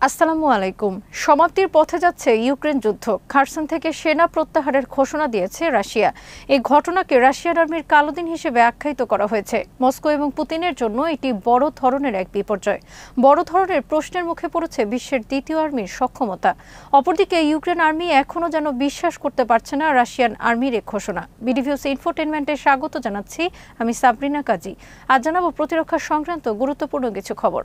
আসসালামু আলাইকুম। সমাপ্তির পথে যাচ্ছে ইউক্রেন যুদ্ধ। খারসন থেকে সেনা প্রত্যাহারের ঘোষণা দিয়েছে রাশিয়া। এই ঘটনাকে রাশিয়ান আর্মির কালো দিন হিসেবে আখ্যায়িত করা হয়েছে। মস্কো এবং পুতিনের জন্য এটি বড় ধরনের এক বিপর্যয়। বড় ধরনের প্রশ্নের মুখে পড়েছে বিশ্বের দ্বিতীয় আর্মির সক্ষমতা। অপরদিকে ইউক্রেন আর্মি এখনও যেন বিশ্বাস করতে পারছে না রাশিয়ান আর্মির এই ঘোষণা। ভিউজ ইনফোটেইনমেন্টে স্বাগত জানাচ্ছি আমি সাবরিনা কাজী। আজ জানাবো প্রতিরক্ষা সংক্রান্ত গুরুত্বপূর্ণ কিছু খবর।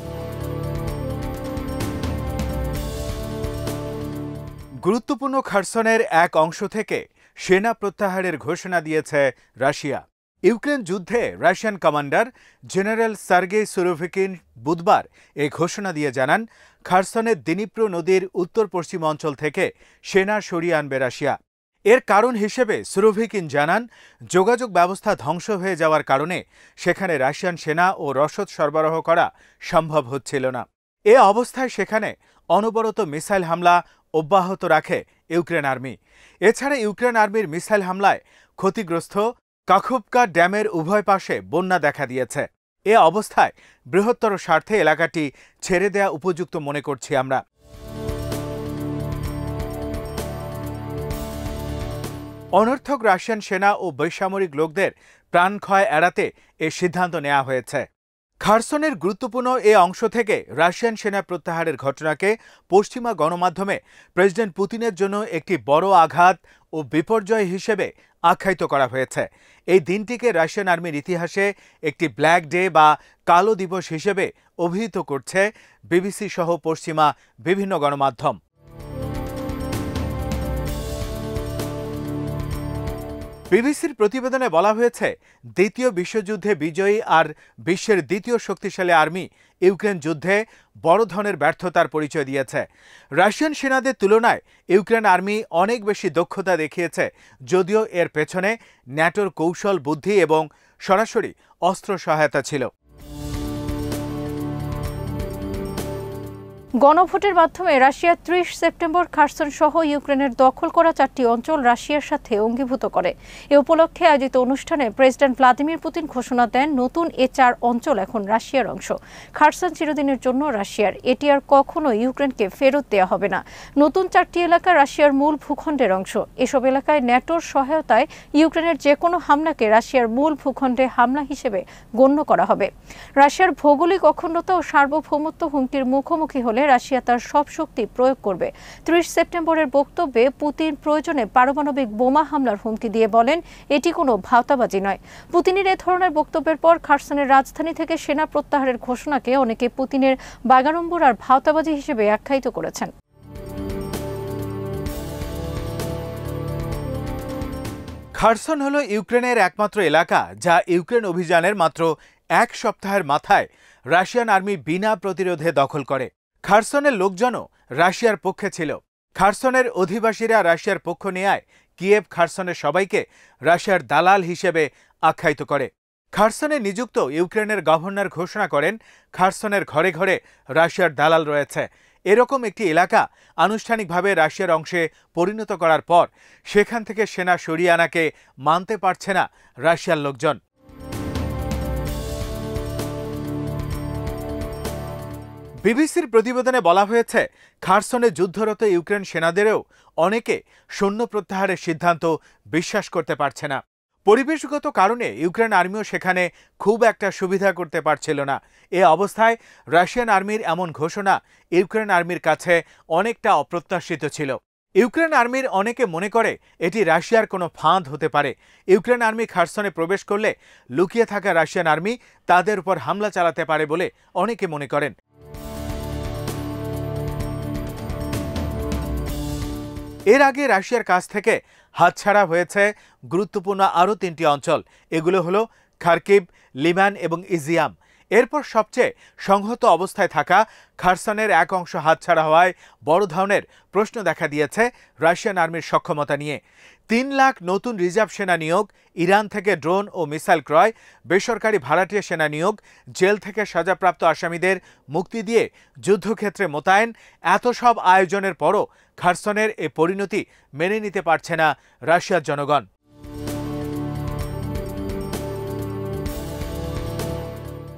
গুরুত্বপূর্ণ খারসনের এক অংশ থেকে সেনা প্রত্যাহারের ঘোষণা দিয়েছে রাশিয়া। ইউক্রেন যুদ্ধে Russian commander general Sergei Surovikin বুধবার এই ঘোষণা দিয়ে জানান, খারসনের দিনিপ্রো নদীর উত্তর পশ্চিম অঞ্চল থেকে সেনা সরিয়ে আনবে রাশিয়া। এর কারণ হিসেবে সুরোভিকিন জানান, যোগাযোগ ব্যবস্থা ধ্বংস হয়ে যাওয়ার কারণে সেখানে রাশিয়ান সেনা ও রসদ সরবরাহ করা সম্ভব হচ্ছিল না। এ অবস্থায় সেখানে অনবরত মিসাইল হামলা অব্যাহত রাখে ইউক্রেন আর্মি। এছাড়া ইউক্রেন আর্মির মিসাইল হামলায় ক্ষতিগ্রস্ত কাখোভকা ড্যামের উভয় পাশে বন্যা দেখা দিয়েছে। এ অবস্থায় বৃহত্তর স্বার্থে এলাকাটি ছেড়ে দেয়া উপযুক্ত মনে করছি আমরা। অনর্থক রাশিয়ান সেনা ও বেসামরিক লোকদের প্রাণক্ষয় এড়াতে এ সিদ্ধান্ত নেওয়া হয়েছে। খারসনের গুরুত্বপূর্ণ এ অংশ থেকে রাশিয়ান সেনা প্রত্যাহারের ঘটনাকে পশ্চিমা গণমাধ্যমে প্রেসিডেন্ট পুতিনের জন্য একটি বড় আঘাত ও বিপর্যয় হিসেবে আখ্যায়িত করা হয়েছে। এই দিনটিকে রাশিয়ান আর্মির ইতিহাসে একটি ব্ল্যাক ডে বা কালো দিবস হিসেবে অভিহিত করছে বিবিসি সহ পশ্চিমা বিভিন্ন গণমাধ্যম। বিবিসির প্রতিবেদনে বলা হয়েছে, দ্বিতীয় বিশ্বযুদ্ধে বিজয়ী আর বিশ্বের দ্বিতীয় শক্তিশালী আর্মি ইউক্রেন যুদ্ধে বড় ধরনের ব্যর্থতার পরিচয় দিয়েছে। রাশিয়ান সেনাদের তুলনায় ইউক্রেন আর্মি অনেক বেশি দক্ষতা দেখিয়েছে, যদিও এর পেছনে ন্যাটোর কৌশল, বুদ্ধি এবং সরাসরি অস্ত্র সহায়তা ছিল। গণভোটের মাধ্যমে রাশিয়া 30 সেপ্টেম্বর খারসন সহ ইউক্রেনের দখল করা 4টি অঞ্চল রাশিয়ার সাথে অঙ্গীভূত করে। এ উপলক্ষে আয়োজিত অনুষ্ঠানে প্রেসিডেন্ট ভ্লাদিমির পুতিন ঘোষণা দেন, নতুন এ 4 অঞ্চল এখন রাশিয়ার অংশ। খারসন চিরদিনের জন্য রাশিয়ার। এটি আর কখনো ইউক্রেনকে ফেরত দেওয়া হবে না। নতুন 4টি এলাকা রাশিয়ার মূল ভূখণ্ডের অংশ। এসব এলাকায় ন্যাটোর সহায়তায় ইউক্রেনের যে কোনো হামলাকে রাশিয়ার মূল ভূখণ্ডে হামলা হিসেবে গণ্য করা হবে। রাশিয়ার ভৌগোলিক অখণ্ডতা ও সার্বভৌমত্ব হুমকির মুখোমুখি হলে রাশিয়া তার সব শক্তি প্রয়োগ করবে। 30 সেপ্টেম্বরের বক্তব্যে পুতিন প্রয়োজনে পারমাণবিক বোমা হামলার হুমকি দিয়ে বলেন, এটি কোনো ভাওতাবাজি নয়। পুতিনের এ ধরনের বক্তব্যের পর খারসনের রাজধানী থেকে সেনা প্রত্যাহারের ঘোষণাকে অনেকে পুতিনের বাগাড়ম্বর আর ভাওতাবাজি হিসেবে আখ্যায়িত করেছেন। খারসন হল ইউক্রেনের একমাত্র এলাকা যা ইউক্রেন অভিযানের মাত্র 1 সপ্তাহের মাথায় রাশিয়ান আর্মি বিনা প্রতিরোধে দখল করে। খারসনের লোকজনও রাশিয়ার পক্ষে ছিল। খারসনের অধিবাসীরা রাশিয়ার পক্ষ নেয়ায় কিয়েভ খারসনের সবাইকে রাশিয়ার দালাল হিসেবে আখ্যায়িত করে। খারসনে নিযুক্ত ইউক্রেনের গভর্নর ঘোষণা করেন, খারসনের ঘরে ঘরে রাশিয়ার দালাল রয়েছে। এরকম একটি এলাকা আনুষ্ঠানিকভাবে রাশিয়ার অংশে পরিণত করার পর সেখান থেকে সেনা সরিয়ে আনাকে মানতে পারছে না রাশিয়ার লোকজন। বিবিসির প্রতিবেদনে বলা হয়েছে, খারসনে যুদ্ধরত ইউক্রেন সেনাদেরও অনেকে সৈন্য প্রত্যাহারের সিদ্ধান্ত বিশ্বাস করতে পারছে না। পরিবেশগত কারণে ইউক্রেন আর্মিও সেখানে খুব একটা সুবিধা করতে পারছিল না। এ অবস্থায় রাশিয়ান আর্মির এমন ঘোষণা ইউক্রেন আর্মির কাছে অনেকটা অপ্রত্যাশিত ছিল। ইউক্রেন আর্মির অনেকে মনে করে এটি রাশিয়ার কোনো ফাঁদ হতে পারে। ইউক্রেন আর্মি খারসনে প্রবেশ করলে লুকিয়ে থাকা রাশিয়ান আর্মি তাদের উপর হামলা চালাতে পারে বলে অনেকে মনে করেন। এর আগে রাশিয়ার কাছ থেকে হাতছাড়া হয়েছে গুরুত্বপূর্ণ আরও 3টি অঞ্চল। এগুলো হলো খার্কিভ, লিমান এবং ইজিয়াম। এরপর সবচেয়ে সংহত অবস্থায় থাকা খারসনের এক অংশ হাতছাড়া হওয়ায় বড় ধরনের প্রশ্ন দেখা দিয়েছে রাশিয়ান আর্মির সক্ষমতা নিয়ে। 3 লাখ নতুন রিজার্ভ সেনা নিয়োগ, ইরান থেকে ড্রোন ও মিসাইল ক্রয়, বেসরকারি ভাড়াটিয়া সেনা নিয়োগ, জেল থেকে সাজাপ্রাপ্ত আসামিদের মুক্তি দিয়ে যুদ্ধক্ষেত্রে মোতায়েন, এত সব আয়োজনের পরও খারসনের এ পরিণতি মেনে নিতে পারছে না রাশিয়ার জনগণ।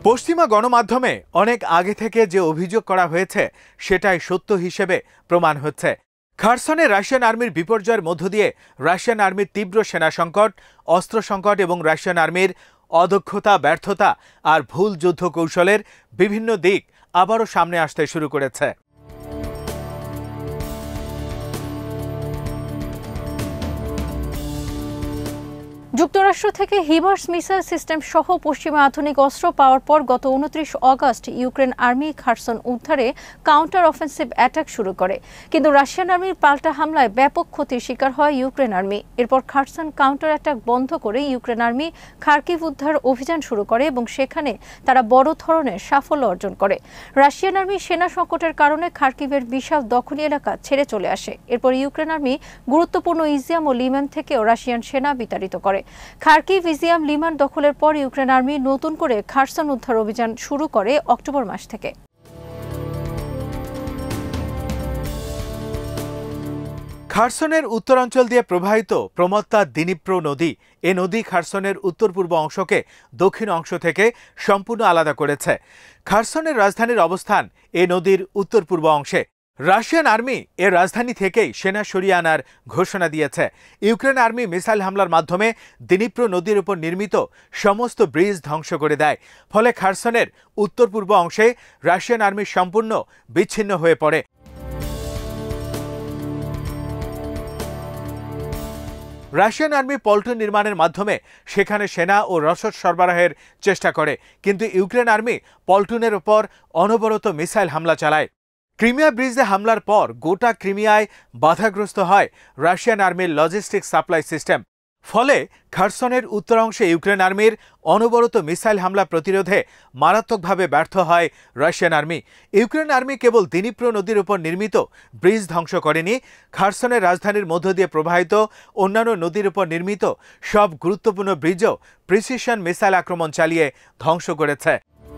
পশ্চিমা গণমাধ্যমে অনেক আগে থেকে যে অভিযোগ করা হয়েছে সেটাই সত্য হিসেবে প্রমাণ হচ্ছে। খারসনে রাশিয়ান আর্মির বিপর্যয়ের মধ্য দিয়ে রাশিয়ান আর্মির তীব্র সেনা সংকট, অস্ত্র সংকট এবং রাশিয়ান আর্মির অদক্ষতা, ব্যর্থতা আর ভুল যুদ্ধ কৌশলের বিভিন্ন দিক আবারও সামনে আসতে শুরু করেছে। যুক্তরাষ্ট্র থেকে হিমার্স মিসাইল সিস্টেম সহ পশ্চিমা আধুনিক অস্ত্র পাওয়ার পর গত 29 অগস্ট ইউক্রেন আর্মি খারসন উদ্ধারে কাউন্টার অফেন্সিভ অ্যাটাক শুরু করে, কিন্তু রাশিয়ান আর্মির পাল্টা হামলায় ব্যাপক ক্ষতির শিকার হয় ইউক্রেন আর্মি। এরপর খারসন কাউন্টার অ্যাটাক বন্ধ করে ইউক্রেন আর্মি খার্কিভ উদ্ধার অভিযান শুরু করে এবং সেখানে তারা বড় ধরনের সাফল্য অর্জন করে। রাশিয়ান আর্মি সেনা সংকটের কারণে খার্কিভের বিশাল দখলি এলাকা ছেড়ে চলে আসে। এরপর ইউক্রেন আর্মি গুরুত্বপূর্ণ ইজিয়াম ও লিমান থেকেও রাশিয়ান সেনা বিতাড়িত করে। খার্কিভ, ইজিয়াম, লিমান দখলের পর ইউক্রেন আর্মি নতুন করে খারসন উদ্ধার অভিযান শুরু করে অক্টোবর মাস থেকে। খারসনের উত্তরাঞ্চল দিয়ে প্রবাহিত প্রমত্তা দিনিপ্র নদী, এ নদী খারসনের উত্তর পূর্ব অংশকে দক্ষিণ অংশ থেকে সম্পূর্ণ আলাদা করেছে। খারসনের রাজধানীর অবস্থান এ নদীর উত্তর পূর্ব অংশে। রাশিয়ান আর্মি এর রাজধানী থেকেই সেনা সরিয়ে আনার ঘোষণা দিয়েছে। ইউক্রেন আর্মি মিসাইল হামলার মাধ্যমে দিনিপ্র নদীর উপর নির্মিত সমস্ত ব্রিজ ধ্বংস করে দেয়। ফলে খারসনের উত্তর পূর্ব অংশে রাশিয়ান আর্মি সম্পূর্ণ বিচ্ছিন্ন হয়ে পড়ে। রাশিয়ান আর্মি পল্টন নির্মাণের মাধ্যমে সেখানে সেনা ও রসদ সরবরাহের চেষ্টা করে, কিন্তু ইউক্রেন আর্মি পল্টনের ওপর অনবরত মিসাইল হামলা চালায়। ক্রিমিয়া ব্রিজে হামলার পর গোটা ক্রিমিয়ায় বাধাগ্রস্ত হয় রাশিয়ান আর্মির লজিস্টিক সাপ্লাই সিস্টেম। ফলে খারসনের উত্তরাংশে ইউক্রেন আর্মির অনবরত মিসাইল হামলা প্রতিরোধে মারাত্মকভাবে ব্যর্থ হয় রাশিয়ান আর্মি। ইউক্রেন আর্মি কেবল দিনিপ্র নদীর উপর নির্মিত ব্রিজ ধ্বংস করেনি, খারসনের রাজধানীর মধ্য দিয়ে প্রবাহিত অন্যান্য নদীর উপর নির্মিত সব গুরুত্বপূর্ণ ব্রিজও প্রিসিশন মিসাইল আক্রমণ চালিয়ে ধ্বংস করেছে।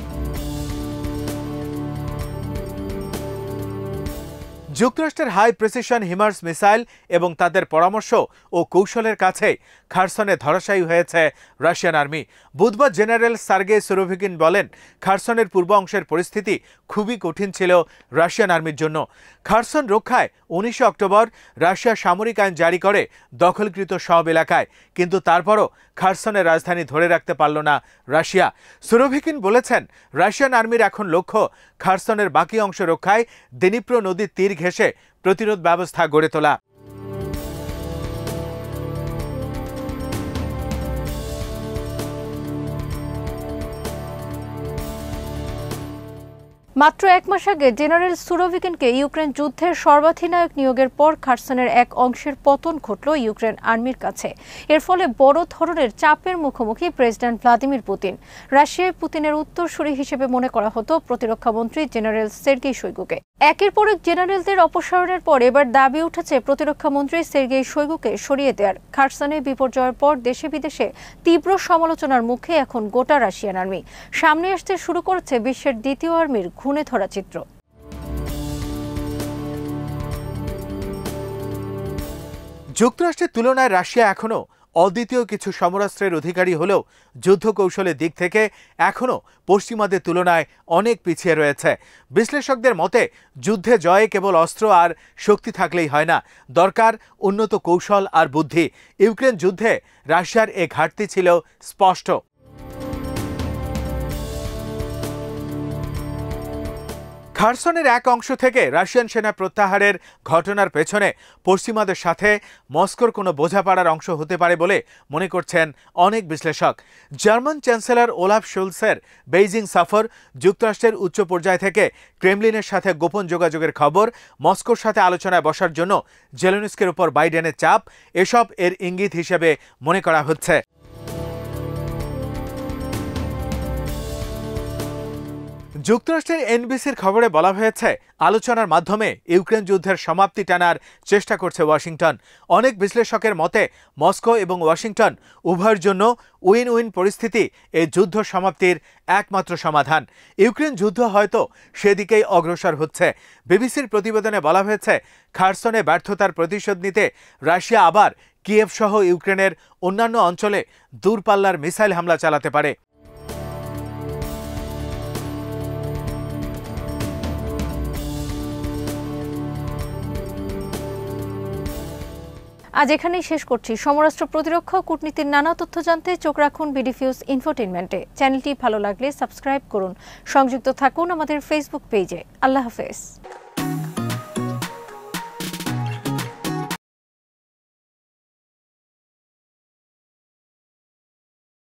যুক্তরাষ্ট্রের হাই প্রিসিশন হিমার্স মিসাইল এবং তাদের পরামর্শ ও কৌশলের কাছে খারসনে ধরাশায়ী হয়েছে রাশিয়ান আর্মি। বুধবার জেনারেল সার্গে সুরোভিকিন বলেন, খারসনের পূর্ব অংশের পরিস্থিতি খুবই কঠিন ছিল রাশিয়ান আর্মির জন্য। খারসন রক্ষায় 19 অক্টোবর রাশিয়া সামরিক আইন জারি করে দখলকৃত সব এলাকায়, কিন্তু তারপরও খারসনের রাজধানী ধরে রাখতে পারল না রাশিয়া। সুরোভিকিন বলেছেন, রাশিয়ান আর্মির এখন লক্ষ্য খারসনের বাকি অংশ রক্ষায় দিনিপ্র নদীর তীর ঘেঁষে প্রতিরোধ ব্যবস্থা গড়ে তোলা। মাত্র এক মাস আগে জেনারেল সুরোভিকিনকে ইউক্রেন যুদ্ধের সর্বাধিনায়ক নিয়োগের পর খারসনের এক অংশের পতন ঘটল ইউক্রেন আর্মির কাছে। এর ফলে বড় ধরনের চাপের মুখোমুখি প্রেসিডেন্ট ভ্লাদিমির পুতিন। রাশিয়ায় পুতিনের উত্তরসূরি হিসেবে মনে করা হতো প্রতিরক্ষা মন্ত্রী জেনারেল সের্গেই শোইগুকে। একের পর এক জেনারেলদের অপসারণের পর এবার দাবি উঠেছে প্রতিরক্ষা মন্ত্রী সের্গেই শোইগুকে সরিয়ে দেওয়ার। খারসনে বিপর্যয়ের পর দেশে বিদেশে তীব্র সমালোচনার মুখে এখন গোটা রাশিয়ান আর্মি। সামনে আসতে শুরু করেছে বিশ্বের দ্বিতীয় আর্মির ঘুণে ধরা চিত্র। যুক্তরাষ্ট্রের তুলনায় রাশিয়া এখনও অদ্বিতীয় কিছু সমরাস্ত্রের অধিকারী হলেও যুদ্ধ কৌশলের দিক থেকে এখনও পশ্চিমাদের তুলনায় অনেক পিছিয়ে রয়েছে। বিশ্লেষকদের মতে যুদ্ধে জয়ে কেবল অস্ত্র আর শক্তি থাকলেই হয় না, দরকার উন্নত কৌশল আর বুদ্ধি। ইউক্রেন যুদ্ধে রাশিয়ার এ ঘাটতি ছিল স্পষ্ট। খারসনের এক অংশ থেকে রাশিয়ান সেনা প্রত্যাহারের ঘটনার পেছনে পশ্চিমাদের সাথে মস্কোর কোনো বোঝাপড়ার অংশ হতে পারে বলে মনে করছেন অনেক বিশ্লেষক। জার্মান চ্যান্সেলর ওলাফ শোলসের বেইজিং সফর, যুক্তরাষ্ট্রের উচ্চ পর্যায় থেকে ক্রেমলিনের সাথে গোপন যোগাযোগের খবর, মস্কোর সাথে আলোচনায় বসার জন্য জেলেনস্কির উপর বাইডেনের চাপ, এসব এর ইঙ্গিত হিসেবে মনে করা হচ্ছে। যুক্তরাষ্ট্রের এনবিসির খবরে বলা হয়েছে, আলোচনার মাধ্যমে ইউক্রেন যুদ্ধের সমাপ্তি টানার চেষ্টা করছে ওয়াশিংটন। অনেক বিশ্লেষকের মতে মস্কো এবং ওয়াশিংটন উভয়ের জন্য উইন উইন পরিস্থিতি এই যুদ্ধ সমাপ্তির একমাত্র সমাধান। ইউক্রেন যুদ্ধ হয়তো সেদিকেই অগ্রসর হচ্ছে। বিবিসির প্রতিবেদনে বলা হয়েছে, খারসনে ব্যর্থতার প্রতিশোধ নিতে রাশিয়া আবার কিয়েভ সহ ইউক্রেনের অন্যান্য অঞ্চলে দূরপাল্লার মিসাইল হামলা চালাতে পারে। আজ এখানেই শেষ করছি। সমরাষ্ট্র, প্রতিরক্ষা ও কূটনীতির নানা তথ্য জানতে চোখ রাখুন ভিউজ ইনফোটেইনমেন্টে। চ্যানেলটি ভালো লাগলে সাবস্ক্রাইব করুন। সংযুক্ত থাকুন আমাদের ফেসবুক পেজে। আল্লাহ হাফেজ।